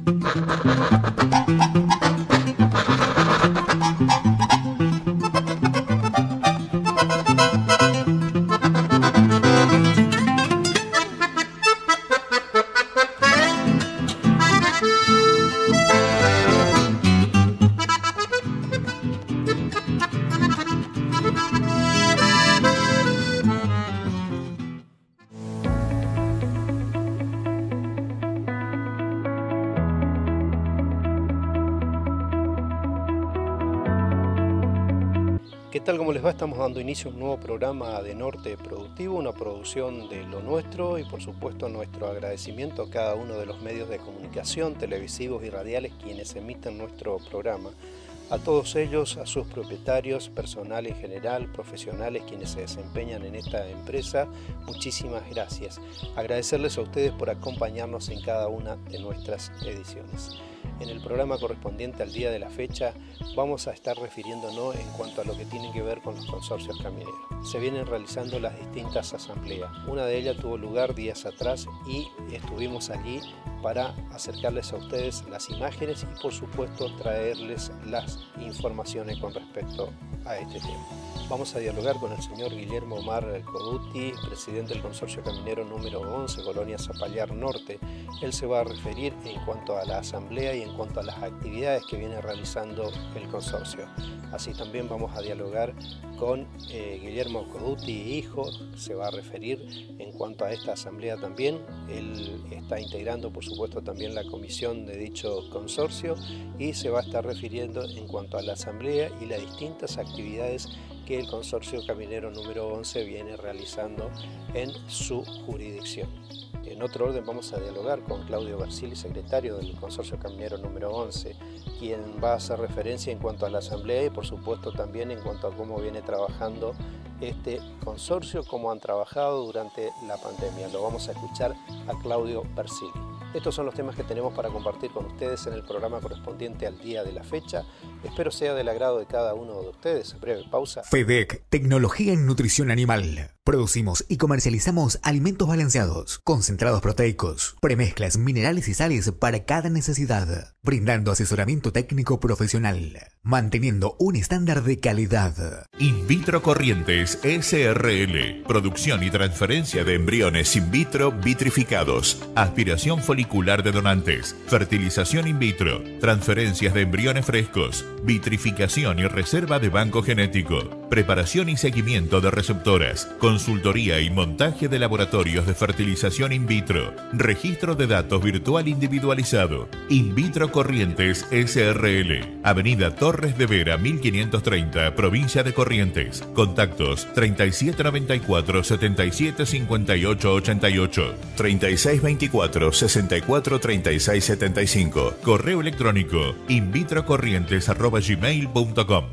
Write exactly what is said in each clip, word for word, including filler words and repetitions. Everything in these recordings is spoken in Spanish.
¿Qué tal? ¿Cómo les va? Estamos dando inicio a un nuevo programa de Norte Productivo, una producción de Lo Nuestro, y por supuesto nuestro agradecimiento a cada uno de los medios de comunicación, televisivos y radiales quienes emiten nuestro programa. A todos ellos, a sus propietarios, personal en general, profesionales quienes se desempeñan en esta empresa, muchísimas gracias. Agradecerles a ustedes por acompañarnos en cada una de nuestras ediciones. En el programa correspondiente al día de la fecha vamos a estar refiriéndonos en cuanto a lo que tiene que ver con los consorcios camioneros. Se vienen realizando las distintas asambleas. Una de ellas tuvo lugar días atrás y estuvimos allí para acercarles a ustedes las imágenes y por supuesto traerles las informaciones con respecto a este tema. Vamos a dialogar con el señor Guillermo Omar Codutti, presidente del Consorcio Caminero número once, Colonia Zapallar Norte. Él se va a referir en cuanto a la asamblea y en cuanto a las actividades que viene realizando el consorcio. Así también vamos a dialogar con eh, Guillermo Codutti, hijo, se va a referir en cuanto a esta asamblea también. Él está integrando, por supuesto, también la comisión de dicho consorcio y se va a estar refiriendo en cuanto a la asamblea y las distintas actividades que el Consorcio Caminero número once viene realizando en su jurisdicción. En otro orden vamos a dialogar con Claudio Bersili, secretario del Consorcio Caminero número once, quien va a hacer referencia en cuanto a la asamblea y por supuesto también en cuanto a cómo viene trabajando este consorcio, cómo han trabajado durante la pandemia. Lo vamos a escuchar a Claudio Bersili. Estos son los temas que tenemos para compartir con ustedes en el programa correspondiente al día de la fecha. Espero sea del agrado de cada uno de ustedes. Breve pausa. FEDEC, tecnología en nutrición animal. Producimos y comercializamos alimentos balanceados, concentrados proteicos, premezclas, minerales y sales para cada necesidad, brindando asesoramiento técnico profesional, manteniendo un estándar de calidad. In Vitro Corrientes S R L. Producción y transferencia de embriones in vitro vitrificados. Aspiración folicular de donantes. Fertilización in vitro. Transferencias de embriones frescos. Vitrificación y reserva de banco genético. Preparación y seguimiento de receptoras. Consultoría y montaje de laboratorios de fertilización in vitro. Registro de datos virtual individualizado. In Vitro Corrientes S R L. Avenida Torres de Vera mil quinientos treinta, provincia de Corrientes. Contactos treinta y siete noventa y cuatro, setenta y siete cincuenta y ocho ochenta y ocho, treinta y seis veinticuatro, sesenta y cuatro treinta y seis setenta y cinco. Correo electrónico invitrocorrientes arroba gmail punto com.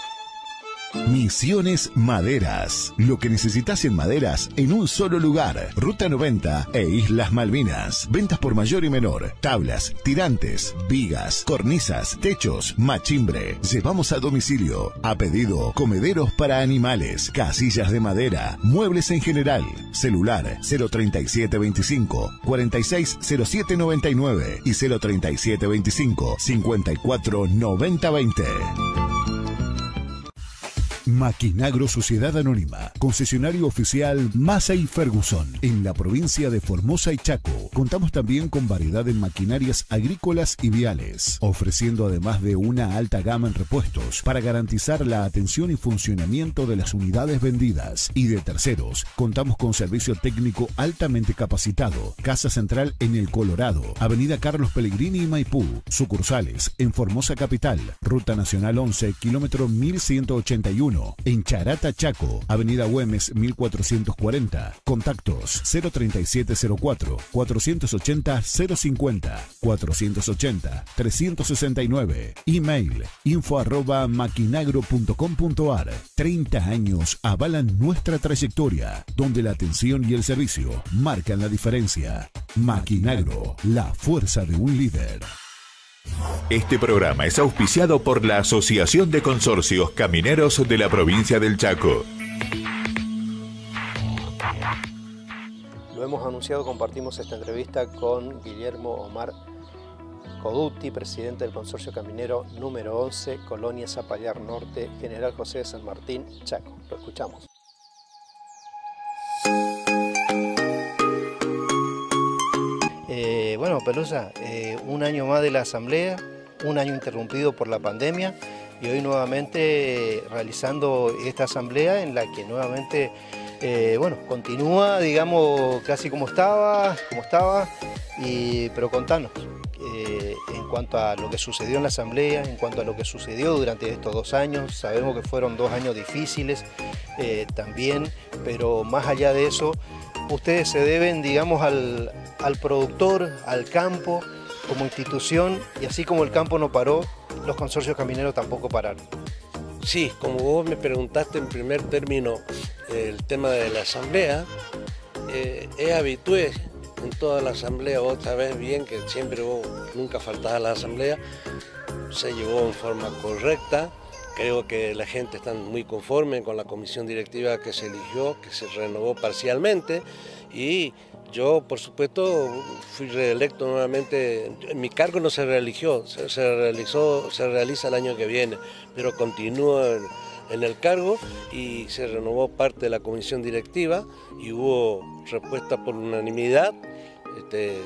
Misiones Maderas. Lo que necesitas en maderas en un solo lugar. Ruta noventa e Islas Malvinas. Ventas por mayor y menor. Tablas, tirantes, vigas, cornisas, techos, machimbre. Llevamos a domicilio. A pedido. Comederos para animales. Casillas de madera. Muebles en general. Celular cero treinta y siete veinticinco, cuarenta y seis cero siete noventa y nueve y cero treinta y siete veinticinco, cincuenta y cuatro noventa veinte. Maquinagro Sociedad Anónima, concesionario oficial Massey Ferguson en la provincia de Formosa y Chaco. Contamos también con variedad en maquinarias agrícolas y viales, ofreciendo además de una alta gama en repuestos para garantizar la atención y funcionamiento de las unidades vendidas y de terceros. Contamos con servicio técnico altamente capacitado. Casa Central en El Colorado, Avenida Carlos Pellegrini y Maipú. Sucursales en Formosa Capital, Ruta Nacional once, kilómetro mil ciento ochenta y uno. En Charata, Chaco, Avenida Güemes mil cuatrocientos cuarenta. Contactos cero treinta y siete cero cuatro, cuatrocientos ochenta cero cincuenta, cuatrocientos ochenta trescientos sesenta y nueve. Email info arroba maquinagro punto com punto ar. treinta años avalan nuestra trayectoria, donde la atención y el servicio marcan la diferencia. Maquinagro, la fuerza de un líder. Este programa es auspiciado por la Asociación de Consorcios Camineros de la provincia del Chaco. Lo hemos anunciado, compartimos esta entrevista con Guillermo Omar Codutti, presidente del Consorcio Caminero número once, Colonia Zapallar Norte, General José de San Martín, Chaco. Lo escuchamos. Eh, bueno, Pelusa, eh, un año más de la Asamblea, un año interrumpido por la pandemia y hoy nuevamente eh, realizando esta Asamblea en la que nuevamente eh, bueno, continúa, digamos, casi como estaba, como estaba y, pero contanos. Eh, en cuanto a lo que sucedió en la Asamblea, en cuanto a lo que sucedió durante estos dos años, sabemos que fueron dos años difíciles eh, también, pero más allá de eso, ustedes se deben, digamos, al, al productor, al campo, como institución, y así como el campo no paró, los consorcios camineros tampoco pararon. Sí, como vos me preguntaste en primer término el tema de la Asamblea, eh, es habitué en toda la Asamblea, vos sabés bien que siempre vos nunca faltás a la Asamblea, se llevó en forma correcta, creo que la gente está muy conforme con la comisión directiva que se eligió, que se renovó parcialmente y yo, por supuesto, fui reelecto nuevamente, mi cargo no se reeligió, se, se, realizó, se realiza el año que viene, pero continúo en, en el cargo y se renovó parte de la comisión directiva y hubo respuesta por unanimidad, este,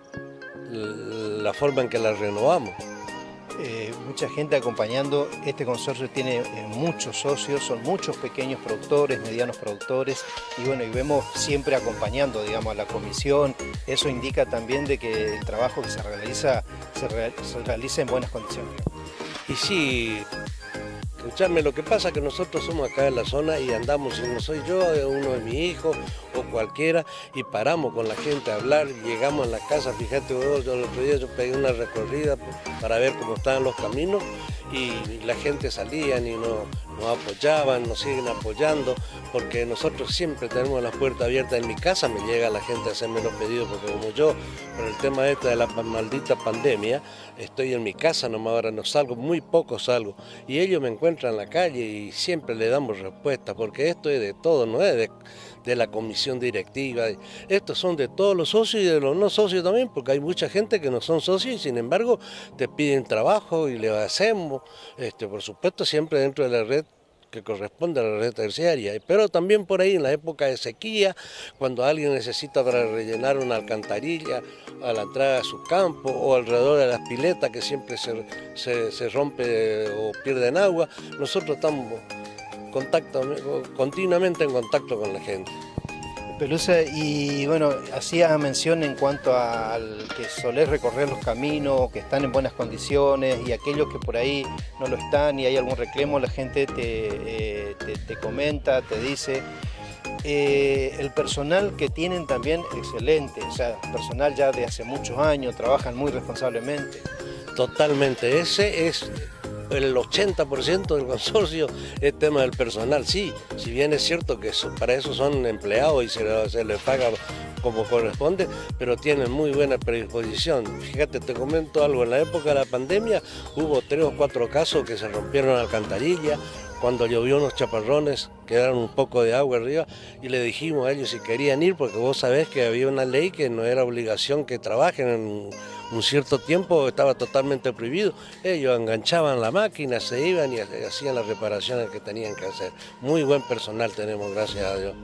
la forma en que la renovamos. Eh, mucha gente acompañando, este consorcio tiene eh, muchos socios, son muchos pequeños productores, medianos productores y bueno, y vemos siempre acompañando, digamos, a la comisión, eso indica también de que el trabajo que se realiza, se, re, se realiza en buenas condiciones. Y sí, escuchadme, lo que pasa es que nosotros somos acá en la zona y andamos, si no soy yo, es uno de mis hijos o cualquiera, y paramos con la gente a hablar, llegamos a la casa, fíjate vos, yo el otro día yo pegué una recorrida para ver cómo estaban los caminos y la gente salían y nos, nos apoyaban, nos siguen apoyando, porque nosotros siempre tenemos las puertas abiertas. En mi casa me llega la gente a hacerme los pedidos, porque como yo, por el tema este de la maldita pandemia, estoy en mi casa nomás, ahora no salgo, muy poco salgo, y ellos me encuentran en la calle y siempre le damos respuesta, porque esto es de todo, no es de, de la comisión directiva, estos son de todos los socios y de los no socios también, porque hay mucha gente que no son socios y sin embargo te piden trabajo y le hacemos, este, por supuesto siempre dentro de la red que corresponde a la red terciaria, pero también por ahí en la época de sequía, cuando alguien necesita para rellenar una alcantarilla a la entrada de su campo o alrededor de las piletas que siempre se, se, se rompe o pierden agua, nosotros estamos contacto, continuamente en contacto con la gente. Pelusa, y bueno, hacía mención en cuanto al que solés recorrer los caminos, que están en buenas condiciones y aquellos que por ahí no lo están y hay algún reclamo, la gente te, eh, te, te comenta, te dice. Eh, el personal que tienen también excelente, o sea, personal ya de hace muchos años, trabajan muy responsablemente. Totalmente, ese es el ochenta por ciento del consorcio, es tema del personal, sí, si bien es cierto que eso, para eso son empleados y se, se les paga como corresponde, pero tienen muy buena predisposición. Fíjate, te comento algo, en la época de la pandemia hubo tres o cuatro casos que se rompieron alcantarillas, cuando llovió unos chaparrones, quedaron un poco de agua arriba y le dijimos a ellos si querían ir, porque vos sabés que había una ley que no era obligación que trabajen en un cierto tiempo, estaba totalmente prohibido. Ellos enganchaban la máquina, se iban y hacían las reparaciones que tenían que hacer. Muy buen personal tenemos, gracias a Dios.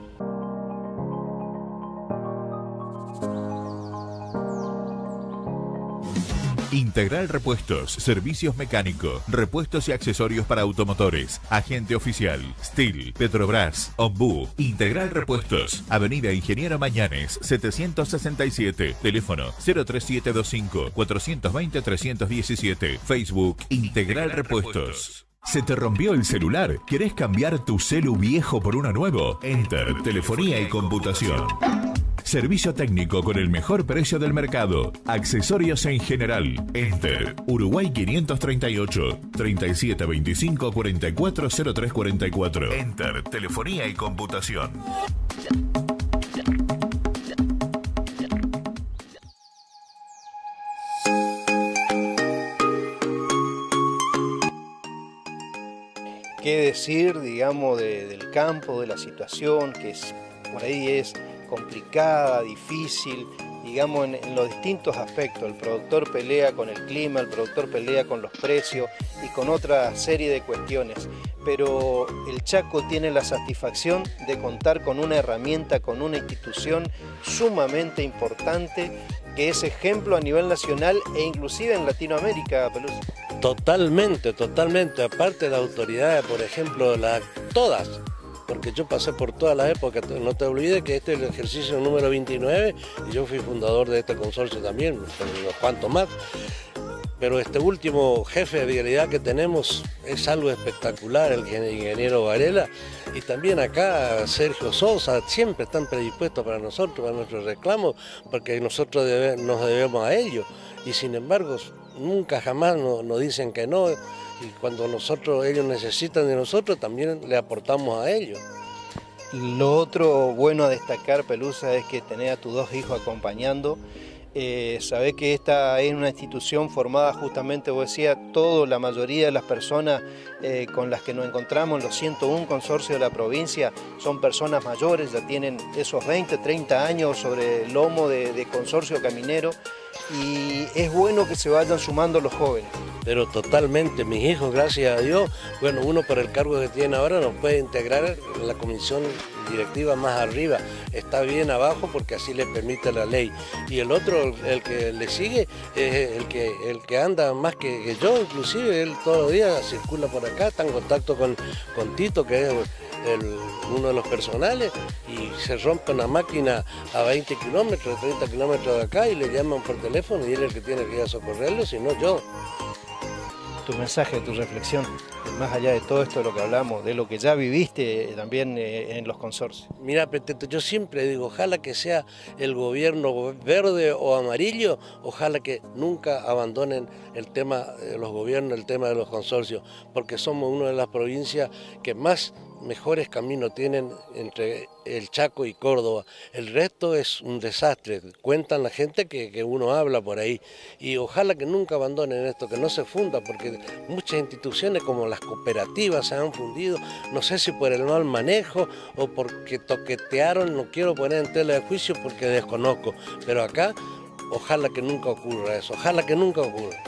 Integral Repuestos, servicios mecánicos, repuestos y accesorios para automotores, agente oficial, Steel, Petrobras, Ombú, Integral Repuestos, Avenida Ingeniero Mañanes, setecientos sesenta y siete, teléfono cero tres siete dos cinco, cuatro dos cero, tres uno siete, Facebook Integral Repuestos. ¿Se te rompió el celular? ¿Querés cambiar tu celu viejo por uno nuevo? Enter, telefonía y computación. Servicio técnico con el mejor precio del mercado. Accesorios en general. Enter. Uruguay quinientos treinta y ocho, treinta y siete veinticinco, cuarenta y cuatro cero tres cuarenta y cuatro. Enter. Telefonía y computación. ¿Qué decir, digamos, de, del campo, de la situación, que es, por ahí es complicada, difícil digamos, en, en los distintos aspectos. El productor pelea con el clima, el productor pelea con los precios y con otra serie de cuestiones. Pero el Chaco tiene la satisfacción de contar con una herramienta, con una institución sumamente importante, que es ejemplo a nivel nacional e inclusive en Latinoamérica, Pelusa. Totalmente, totalmente. Aparte de las autoridades, por ejemplo, las, todas, porque yo pasé por todas las épocas, no te olvides que este es el ejercicio número veintinueve y yo fui fundador de este consorcio también, con unos cuantos más. Pero este último jefe de vialidad que tenemos es algo espectacular, el ingeniero Varela, y también acá Sergio Sosa, siempre están predispuestos para nosotros, para nuestros reclamos, porque nosotros debe, nos debemos a ellos, y sin embargo nunca jamás nos, nos dicen que no, y cuando nosotros, ellos necesitan de nosotros, también le aportamos a ellos. Lo otro bueno a destacar, Pelusa, es que tenés a tus dos hijos acompañando. Eh, sabés que esta es una institución formada justamente, vos decías, toda la mayoría de las personas eh, con las que nos encontramos, los ciento uno consorcios de la provincia, son personas mayores, ya tienen esos veinte, treinta años sobre el lomo de, de consorcio caminero, y es bueno que se vayan sumando los jóvenes. Pero totalmente, mis hijos, gracias a Dios, bueno, uno por el cargo que tiene ahora nos puede integrar en la comisión directiva más arriba, está bien abajo porque así le permite la ley, y el otro, el que le sigue, es el que, el que anda más que, que yo, inclusive él todos los días circula por acá, está en contacto con, con Tito, que es el, uno de los personales, y se rompe una máquina a veinte kilómetros, treinta kilómetros de acá, y le llaman por teléfono y él es el que tiene que ir a socorrerlo, si no yo. Tu mensaje, tu reflexión, más allá de todo esto de lo que hablamos, de lo que ya viviste también en los consorcios. Mira, Peteto, yo siempre digo, ojalá que sea el gobierno verde o amarillo, ojalá que nunca abandonen el tema de los gobiernos, el tema de los consorcios, porque somos una de las provincias que más mejores caminos tienen entre el Chaco y Córdoba. El resto es un desastre, cuentan la gente que, que uno habla por ahí, y ojalá que nunca abandonen esto, que no se funda, porque muchas instituciones como las cooperativas se han fundido, no sé si por el mal manejo o porque toquetearon, no quiero poner en tela de juicio porque desconozco, pero acá ojalá que nunca ocurra eso, ojalá que nunca ocurra.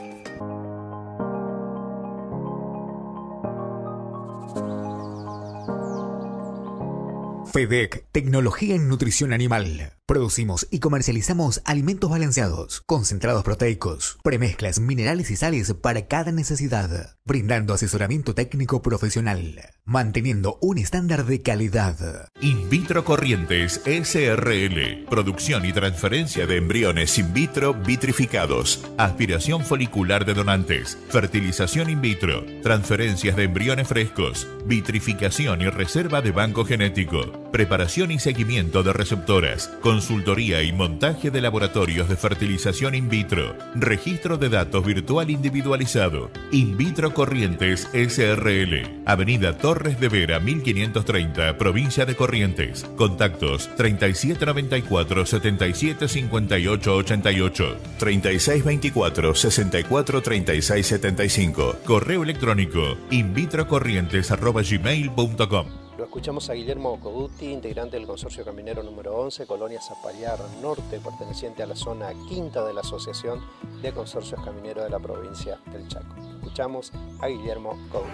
FEDEC, tecnología en nutrición animal. Producimos y comercializamos alimentos balanceados, concentrados proteicos, premezclas, minerales y sales para cada necesidad, brindando asesoramiento técnico profesional, manteniendo un estándar de calidad. In Vitro Corrientes S R L. Producción y transferencia de embriones in vitro vitrificados. Aspiración folicular de donantes. Fertilización in vitro. Transferencias de embriones frescos. Vitrificación y reserva de banco genético. Preparación y seguimiento de receptoras. Consultoría y montaje de laboratorios de fertilización in vitro. Registro de datos virtual individualizado. In Vitro Corrientes S R L. Avenida Torres de Vera mil quinientos treinta, provincia de Corrientes. Contactos treinta y siete noventa y cuatro, setenta y siete cincuenta y ocho ochenta y ocho, treinta y seis veinticuatro, sesenta y cuatro treinta y seis setenta y cinco. Correo electrónico invitrocorrientes arroba gmail punto com. Lo escuchamos a Guillermo Coduti, integrante del consorcio caminero número once, Colonia Zapallar Norte, perteneciente a la zona quinta de la Asociación de Consorcios Camineros de la provincia del Chaco. Escuchamos a Guillermo Coduti.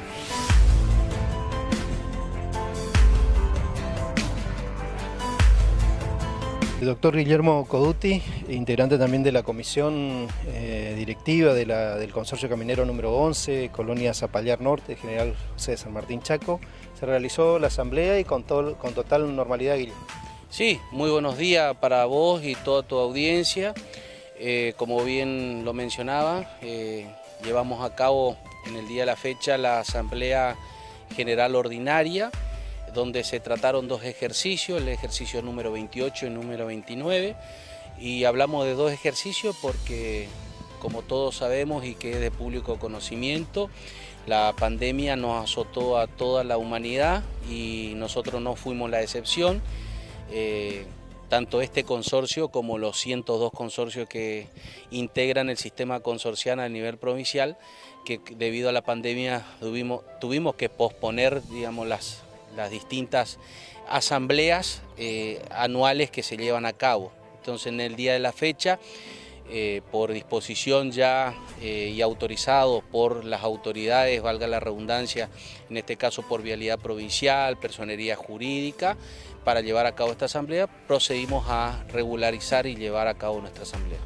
El doctor Guillermo Coduti, integrante también de la comisión eh, directiva de la, del consorcio caminero número once, Colonia Zapallar Norte, General José de San Martín Chaco. Se realizó la asamblea y con, to, con total normalidad, Guillermo. Sí, muy buenos días para vos y toda tu audiencia. Eh, como bien lo mencionaba, eh, llevamos a cabo en el día de la fecha la asamblea general ordinaria, donde se trataron dos ejercicios, el ejercicio número veintiocho y número veintinueve, y hablamos de dos ejercicios porque, como todos sabemos y que es de público conocimiento, la pandemia nos azotó a toda la humanidad y nosotros no fuimos la excepción. Eh, tanto este consorcio como los ciento dos consorcios que integran el sistema consorcial a nivel provincial, que debido a la pandemia tuvimos, tuvimos que posponer, digamos, las las distintas asambleas eh, anuales que se llevan a cabo. Entonces en el día de la fecha, eh, por disposición ya eh, y autorizado por las autoridades, valga la redundancia, en este caso por Vialidad Provincial, Personería Jurídica, para llevar a cabo esta asamblea, procedimos a regularizar y llevar a cabo nuestra asamblea.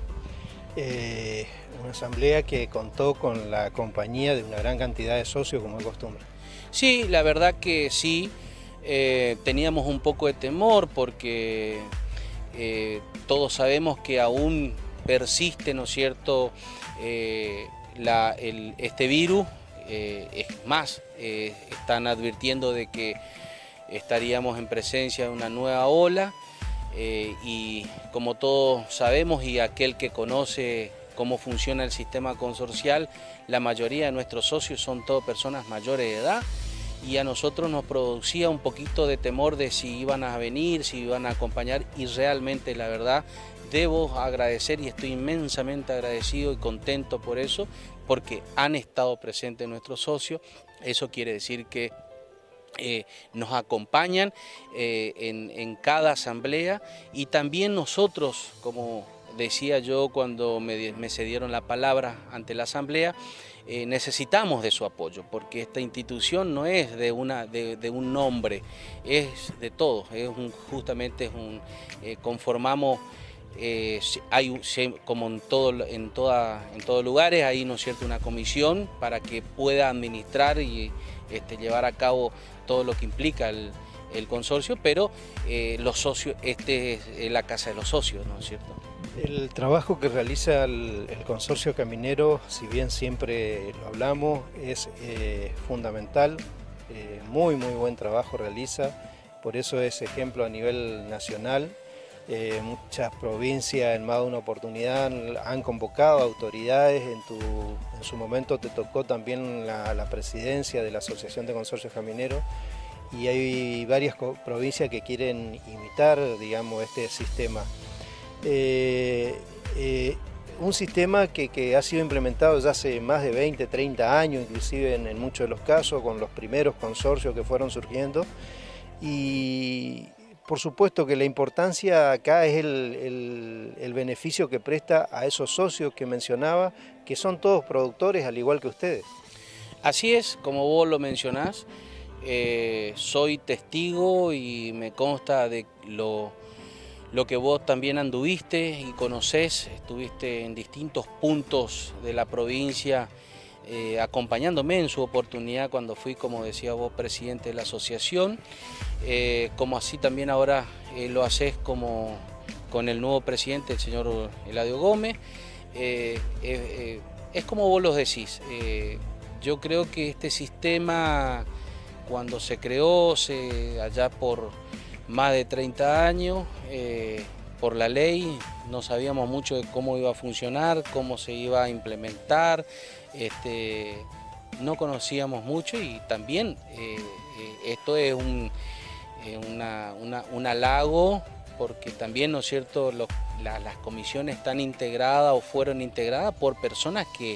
Eh, una asamblea que contó con la compañía de una gran cantidad de socios, como es costumbre. Sí, la verdad que sí, eh, teníamos un poco de temor porque eh, todos sabemos que aún persiste, ¿no es cierto?, eh, la, el, este virus. Eh, es más, eh, están advirtiendo de que estaríamos en presencia de una nueva ola eh, y como todos sabemos y aquel que conoce cómo funciona el sistema consorcial, la mayoría de nuestros socios son todas personas mayores de edad y a nosotros nos producía un poquito de temor de si iban a venir, si iban a acompañar y realmente la verdad debo agradecer y estoy inmensamente agradecido y contento por eso, porque han estado presentes nuestros socios. Eso quiere decir que eh, nos acompañan eh, en, en cada asamblea y también nosotros, como decía yo cuando me, me cedieron la palabra ante la asamblea, eh, necesitamos de su apoyo, porque esta institución no es de, una, de, de un nombre, es de todos, es un, justamente es un, eh, conformamos. Eh, hay, como en, todo, en, toda, en todos lugares, hay, ¿no es cierto?, una comisión para que pueda administrar y este, llevar a cabo todo lo que implica el, el consorcio, pero eh, los socios, este es la casa de los socios, ¿no es cierto? El trabajo que realiza el, el consorcio caminero, si bien siempre lo hablamos, es eh, fundamental, eh, muy muy buen trabajo realiza, por eso es ejemplo a nivel nacional. Eh, muchas provincias en más de una oportunidad han convocado autoridades, en, tu, en su momento te tocó también la, la presidencia de la Asociación de Consorcios Camineros y hay varias provincias que quieren imitar, digamos, este sistema. Eh, eh, un sistema que, que ha sido implementado ya hace más de veinte, treinta años, inclusive en, en muchos de los casos, con los primeros consorcios que fueron surgiendo y por supuesto que la importancia acá es el, el, el beneficio que presta a esos socios que mencionaba, que son todos productores al igual que ustedes. Así es, como vos lo mencionás, eh, soy testigo y me consta de lo, lo que vos también anduviste y conocés, estuviste en distintos puntos de la provincia, Eh, acompañándome en su oportunidad cuando fui, como decía vos, presidente de la asociación, eh, como así también ahora eh, lo haces como con el nuevo presidente, el señor Eladio Gómez. Eh, eh, eh, es como vos lo decís, eh, yo creo que este sistema cuando se creó se, allá por más de treinta años, eh, por la ley, no sabíamos mucho de cómo iba a funcionar, cómo se iba a implementar, este, no conocíamos mucho y también eh, eh, esto es un, eh, una, una, un halago porque también, ¿no es cierto?, los, la, las comisiones están integradas o fueron integradas por personas que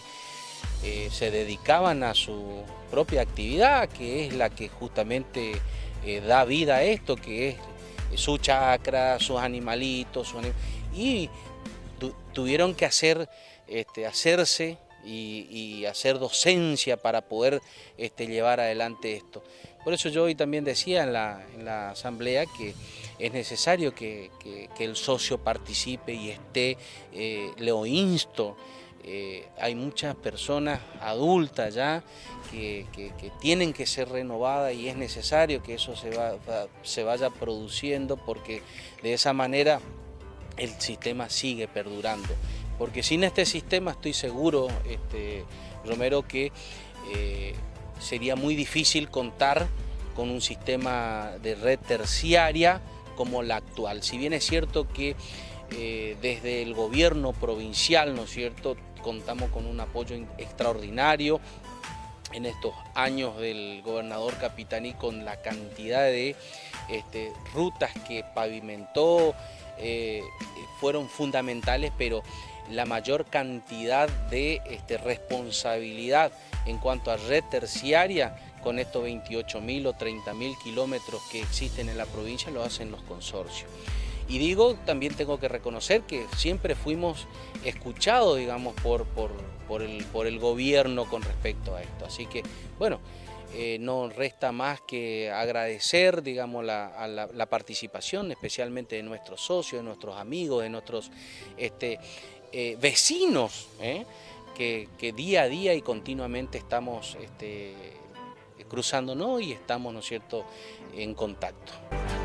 eh, se dedicaban a su propia actividad, que es la que justamente eh, da vida a esto, que es su chacra, sus animalitos, su anim... y tu, tuvieron que hacer, este, hacerse y, y hacer docencia para poder este, llevar adelante esto. Por eso yo hoy también decía en la, en la asamblea que es necesario que, que, que el socio participe y esté, eh, lo insto. Eh, hay muchas personas adultas ya que, que, que tienen que ser renovadas y es necesario que eso se, va, va, se vaya produciendo porque de esa manera el sistema sigue perdurando. Porque sin este sistema estoy seguro, este, Romero, que eh, sería muy difícil contar con un sistema de red terciaria como la actual. Si bien es cierto que eh, desde el gobierno provincial, ¿no es cierto?, contamos con un apoyo extraordinario en estos años del gobernador Capitaní con la cantidad de este, rutas que pavimentó, eh, fueron fundamentales, pero la mayor cantidad de este, responsabilidad en cuanto a red terciaria con estos veintiocho mil o treinta mil kilómetros que existen en la provincia lo hacen los consorcios. Y digo, también tengo que reconocer que siempre fuimos escuchados, digamos, por, por, por, el, por el gobierno con respecto a esto. Así que, bueno, eh, no resta más que agradecer, digamos, la, a la, la participación, especialmente de nuestros socios, de nuestros amigos, de nuestros este, eh, vecinos, ¿eh? que, que día a día y continuamente estamos este, cruzándonos y estamos, ¿no es cierto?, en contacto.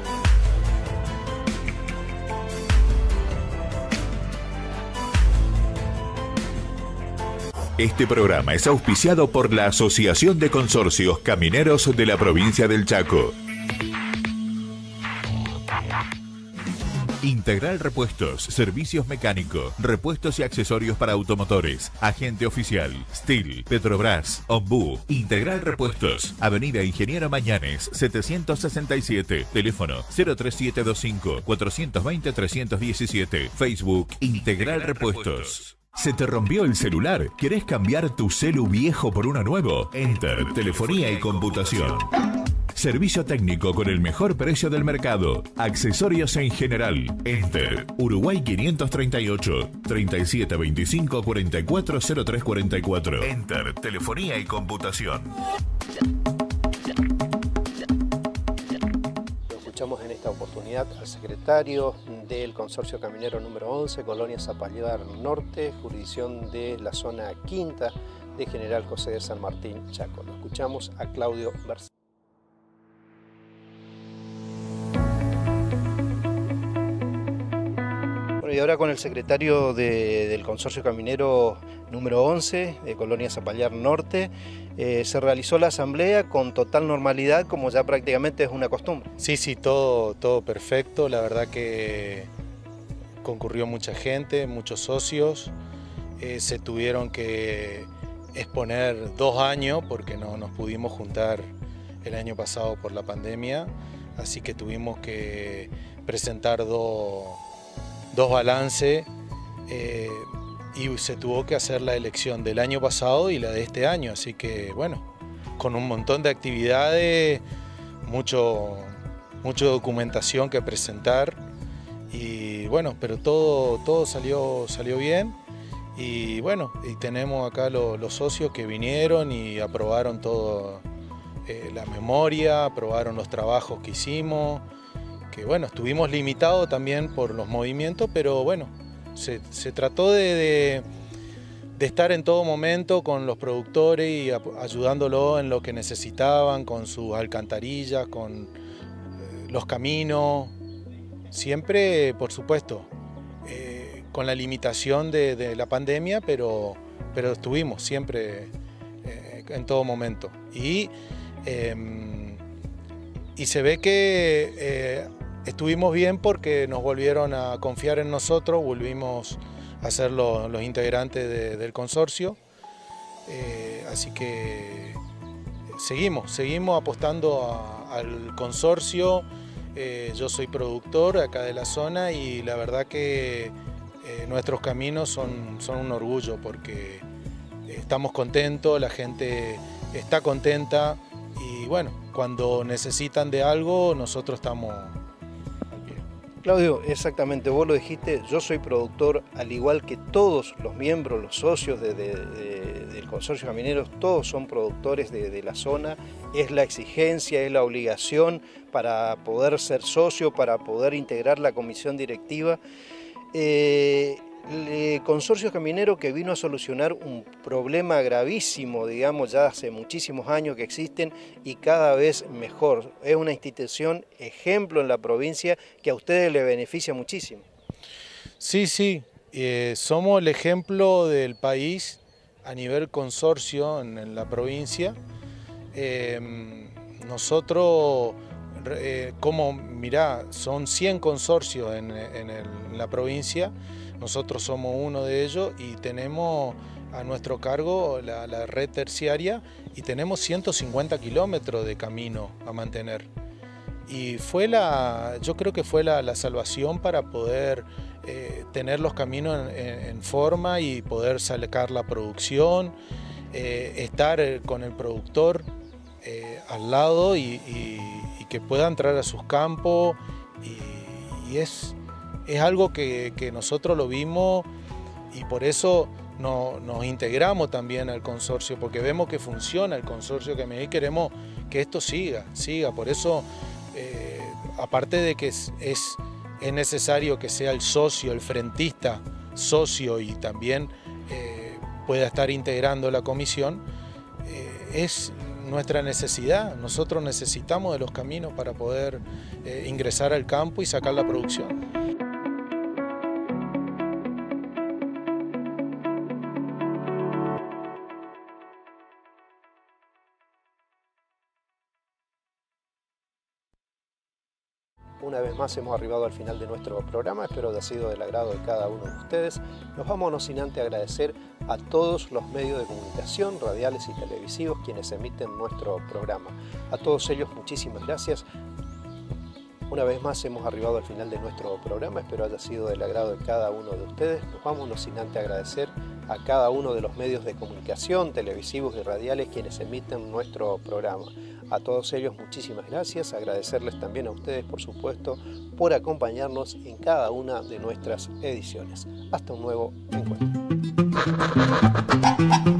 Este programa es auspiciado por la Asociación de Consorcios Camineros de la provincia del Chaco. Integral Repuestos, servicios mecánicos, repuestos y accesorios para automotores, agente oficial, Steel, Petrobras, Ombú, Integral Repuestos, Avenida Ingeniero Mañanes, setecientos sesenta y siete, teléfono cero tres siete dos cinco, cuatro dos cero, tres uno siete, Facebook Integral Repuestos. ¿Se te rompió el celular? ¿Querés cambiar tu celu viejo por uno nuevo? Enter, telefonía y computación. Servicio técnico con el mejor precio del mercado. Accesorios en general. Enter, Uruguay quinientos treinta y ocho, treinta y siete veinticinco, cuarenta y cuatro cero tres cuarenta y cuatro. Enter, telefonía y computación. Escuchamos en esta oportunidad al secretario del Consorcio Caminero número once, Colonia Zapallar Norte, jurisdicción de la zona quinta de General José de San Martín, Chaco. Lo escuchamos a Claudio Bercé. Bueno, y ahora con el secretario de, del Consorcio Caminero número once, de Colonia Zapallar Norte, eh, se realizó la asamblea con total normalidad, como ya prácticamente es una costumbre. Sí, sí, todo, todo perfecto. La verdad que concurrió mucha gente, muchos socios. Eh, se tuvieron que exponer dos años porque no nos pudimos juntar el año pasado por la pandemia. Así que tuvimos que presentar dos, dos balances. Eh, y se tuvo que hacer la elección del año pasado y la de este año, así que bueno, con un montón de actividades, mucho, mucha documentación que presentar y bueno, pero todo, todo salió, salió bien y bueno, y tenemos acá lo, los socios que vinieron y aprobaron todo, eh, la memoria, aprobaron los trabajos que hicimos, que bueno, estuvimos limitados también por los movimientos, pero bueno, Se, se trató de, de, de estar en todo momento con los productores y a, ayudándolos en lo que necesitaban, con sus alcantarillas, con eh, los caminos, siempre, por supuesto, eh, con la limitación de, de la pandemia, pero, pero estuvimos siempre eh, en todo momento. Y, eh, y se ve que eh, estuvimos bien porque nos volvieron a confiar en nosotros, volvimos a ser los, los integrantes de, del consorcio, eh, así que seguimos, seguimos apostando a, al consorcio. Eh, yo soy productor acá de la zona y la verdad que eh, nuestros caminos son, son un orgullo porque estamos contentos, la gente está contenta y bueno, cuando necesitan de algo nosotros estamos. Claudio, exactamente, vos lo dijiste, yo soy productor, al igual que todos los miembros, los socios de, de, de, del Consorcio Camineros, todos son productores de, de la zona, es la exigencia, es la obligación para poder ser socio, para poder integrar la comisión directiva. Eh, el Consorcio Caminero que vino a solucionar un problema gravísimo, digamos, ya hace muchísimos años que existen y cada vez mejor. Es una institución ejemplo en la provincia que a ustedes les beneficia muchísimo. Sí, sí, eh, somos el ejemplo del país a nivel consorcio en, en la provincia. Eh, nosotros, eh, como mirá, son cien consorcios en, en, el, en la provincia. Nosotros somos uno de ellos y tenemos a nuestro cargo la, la red terciaria y tenemos ciento cincuenta kilómetros de camino a mantener. Y fue la, yo creo que fue la, la salvación para poder eh, tener los caminos en, en, en forma y poder sacar la producción, eh, estar con el productor eh, al lado y, y, y que pueda entrar a sus campos y, y es... es algo que, que nosotros lo vimos y por eso no, nos integramos también al consorcio, porque vemos que funciona el consorcio que me queremos que esto siga, siga. Por eso, eh, aparte de que es, es, es necesario que sea el socio, el frentista, socio y también eh, pueda estar integrando la comisión, eh, es nuestra necesidad. Nosotros necesitamos de los caminos para poder eh, ingresar al campo y sacar la producción. Una vez más hemos arribado al final de nuestro programa, espero que haya sido del agrado de cada uno de ustedes. Nos vamos no sin antes agradecer a todos los medios de comunicación, radiales y televisivos, quienes emiten nuestro programa. A todos ellos muchísimas gracias. Una vez más hemos arribado al final de nuestro programa, espero haya sido del agrado de cada uno de ustedes. Nos vamos no sin antes agradecer a cada uno de los medios de comunicación, televisivos y radiales, quienes emiten nuestro programa. A todos ellos muchísimas gracias, agradecerles también a ustedes, por supuesto, por acompañarnos en cada una de nuestras ediciones. Hasta un nuevo encuentro.